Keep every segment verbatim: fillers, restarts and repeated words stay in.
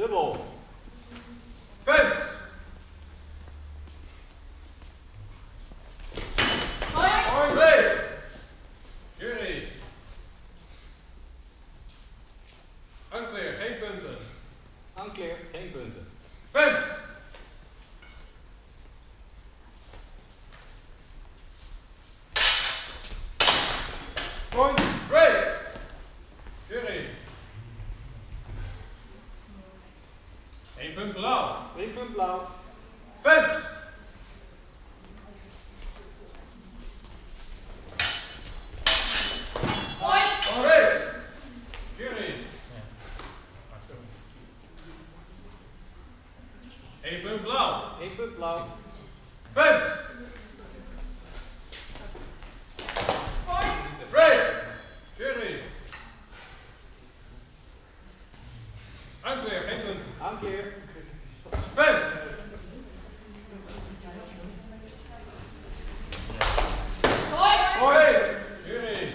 Dubbel. Fans. Hoi. Play. Jury. Unclear, geen punten. Unclear, geen punten. Fans. Point. Break. Jury. Eén punt blauw. Eén punt blauw. Fans. Point. Break. Jury. Eén punt blauw. Eén punt blauw. Fans. Point. Break. Jury. Unclear, geen punten. Unclear. Fans. Point. Break. Jury.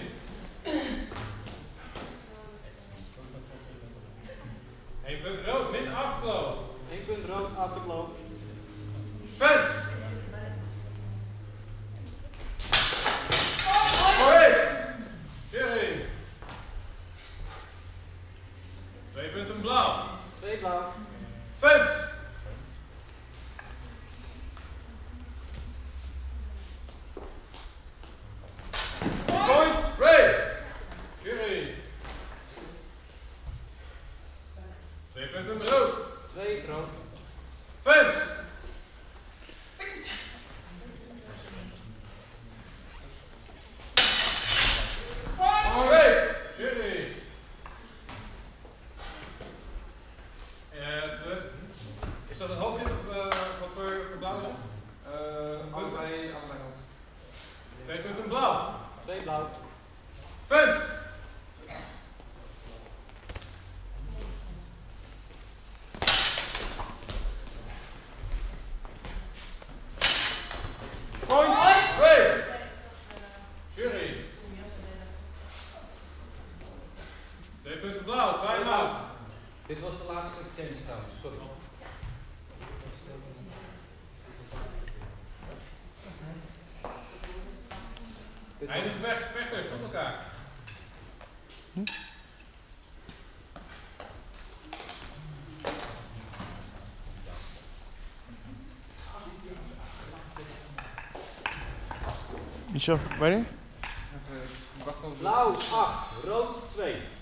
Eén punt rood, min afgelopen. Eén punt rood, afgelopen. Fans. Break. Jury. Twee punten blauw. Twee blauw. Fans. Point. Break. Jury. Twee punten rood. Twee rood. Fans. Break. Jury. Het, uh, is dat een hoofdje of uh, wat voor, voor blauw is het? Uh, Allebei, allebei rood. Twee punten blauw. Twee blauw. Fans. Point. Break. Jury. Twee punten blauw. Time out. Dit was de laatste exchange trouwens, sorry. Eindig vecht, vechters met elkaar. Michel, ready? Blauw acht, rood twee.